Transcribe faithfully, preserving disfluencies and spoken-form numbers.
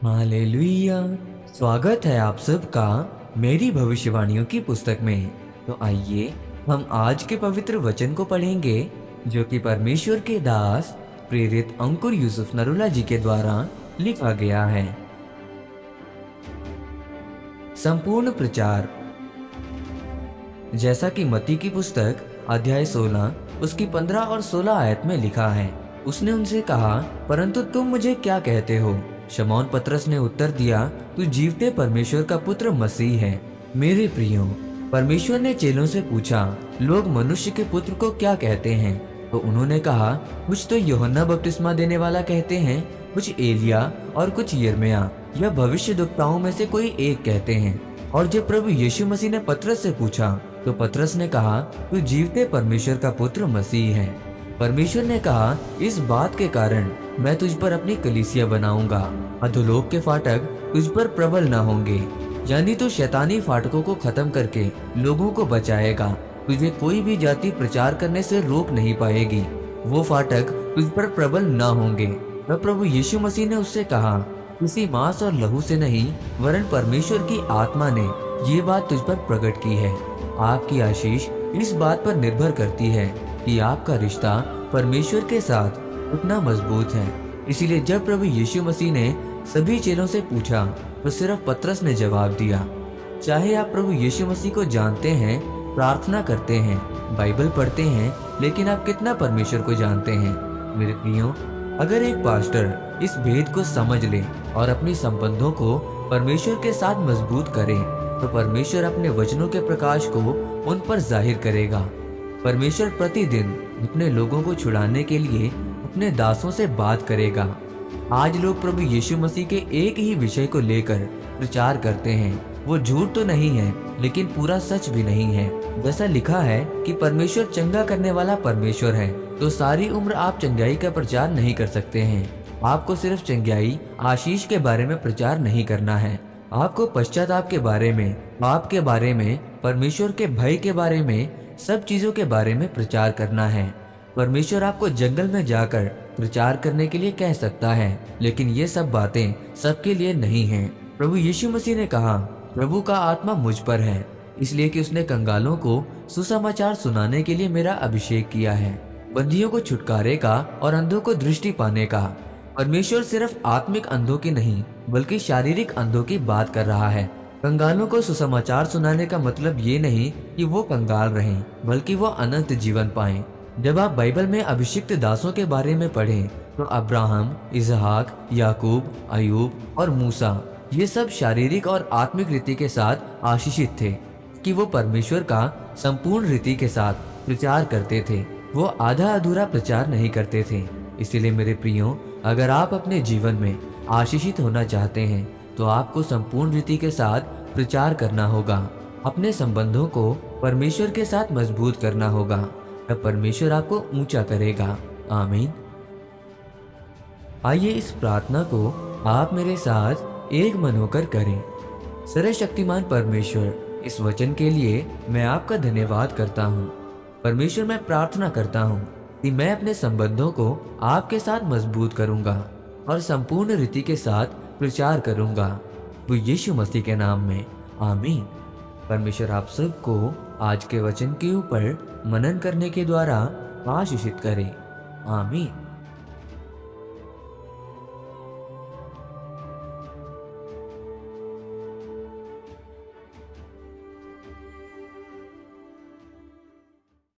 Hallelujah. स्वागत है आप सबका मेरी भविष्यवाणियों की पुस्तक में। तो आइए हम आज के पवित्र वचन को पढ़ेंगे जो कि परमेश्वर के दास प्रेरित अंकुर यूसुफ नरूला जी के द्वारा लिखा गया है। संपूर्ण प्रचार। जैसा कि मत्ती की पुस्तक अध्याय सोलह उसकी पंद्रह और सोलह आयत में लिखा है, उसने उनसे कहा, परंतु तुम मुझे क्या कहते हो? शमौन पतरस ने उत्तर दिया, तू जीवते परमेश्वर का पुत्र मसीह है। मेरे प्रियो, परमेश्वर ने चेलों से पूछा, लोग मनुष्य के पुत्र को क्या कहते हैं? तो उन्होंने कहा, कुछ तो यूहन्ना बपतिस्मा देने वाला कहते हैं, कुछ एलिया और कुछ यिर्मयाह या भविष्यद्वक्ताओं में से कोई एक कहते हैं। और जब प्रभु यीशु मसीह ने पतरस से पूछा तो पतरस ने कहा, तू जीवते परमेश्वर का पुत्र मसीह है। परमेश्वर ने कहा, इस बात के कारण मैं तुझ पर अपनी कलीसिया बनाऊंगा, अधोलोक के फाटक तुझ पर प्रबल न होंगे। यानी तू शैतानी फाटकों को खत्म करके लोगों को बचाएगा। तुझे कोई भी जाति प्रचार करने से रोक नहीं पाएगी। वो फाटक तुझ पर प्रबल न होंगे। तब प्रभु यीशु मसीह ने उससे कहा, किसी मांस और लहू से नहीं वरन परमेश्वर की आत्मा ने ये बात तुझ पर प्रकट की है। आपकी आशीष इस बात पर निर्भर करती है कि आपका रिश्ता परमेश्वर के साथ उतना मजबूत है। इसीलिए जब प्रभु यीशु मसीह ने सभी चेलों से पूछा तो सिर्फ पतरस ने जवाब दिया। चाहे आप प्रभु यीशु मसीह को जानते हैं, प्रार्थना करते हैं, बाइबल पढ़ते हैं, लेकिन आप कितना परमेश्वर को जानते हैं? मेरे प्रियो, अगर एक पास्टर इस भेद को समझ ले और अपनी संबंधों को परमेश्वर के साथ मजबूत करे तो परमेश्वर अपने वचनों के प्रकाश को उन पर जाहिर करेगा। परमेश्वर प्रतिदिन अपने लोगों को छुड़ाने के लिए अपने दासों से बात करेगा। आज लोग प्रभु यीशु मसीह के एक ही विषय को लेकर प्रचार करते हैं। वो झूठ तो नहीं है लेकिन पूरा सच भी नहीं है। जैसा लिखा है कि परमेश्वर चंगा करने वाला परमेश्वर है, तो सारी उम्र आप चंगाई का प्रचार नहीं कर सकते हैं। आपको सिर्फ चंगाई आशीष के बारे में प्रचार नहीं करना है। आपको पश्चाताप के बारे में, पाप के बारे में, परमेश्वर के भय के बारे में, सब चीजों के बारे में प्रचार करना है। परमेश्वर आपको जंगल में जाकर प्रचार करने के लिए कह सकता है, लेकिन ये सब बातें सबके लिए नहीं हैं। प्रभु यीशु मसीह ने कहा, प्रभु का आत्मा मुझ पर है, इसलिए कि उसने कंगालों को सुसमाचार सुनाने के लिए मेरा अभिषेक किया है, बंदियों को छुटकारे का और अंधों को दृष्टि पाने का। परमेश्वर सिर्फ आत्मिक अंधों की नहीं बल्कि शारीरिक अंधों की बात कर रहा है। कंगालों को सुसमाचार सुनाने का मतलब ये नहीं कि वो कंगाल रहें, बल्कि वो अनंत जीवन पाएं। जब आप बाइबल में अभिषिक्त दासों के बारे में पढ़ें तो अब्राहम, इसहाक, याकूब, अयूब और मूसा, ये सब शारीरिक और आत्मिक रीति के साथ आशीषित थे कि वो परमेश्वर का संपूर्ण रीति के साथ प्रचार करते थे। वो आधा अधूरा प्रचार नहीं करते थे। इसीलिए मेरे प्रियो, अगर आप अपने जीवन में आशीषित होना चाहते हैं तो आपको संपूर्ण रीति के साथ प्रचार करना होगा। अपने संबंधों को परमेश्वर के साथ मजबूत करना होगा, तब परमेश्वर आपको ऊंचा करेगा। आमीन। आइए इस प्रार्थना को आप मेरे साथ एक मन होकर करें। सर्वशक्तिमान परमेश्वर, इस वचन के लिए मैं आपका धन्यवाद करता हूँ। परमेश्वर, मैं प्रार्थना करता हूँ कि मैं अपने संबंधों को आपके साथ मजबूत करूंगा और संपूर्ण रीति के साथ प्रचार करूंगा, वो यीशु मसीह के नाम में। आमीन। परमेश्वर आप सबको आज के वचन के ऊपर मनन करने के द्वारा आशीषित करे। आमीन।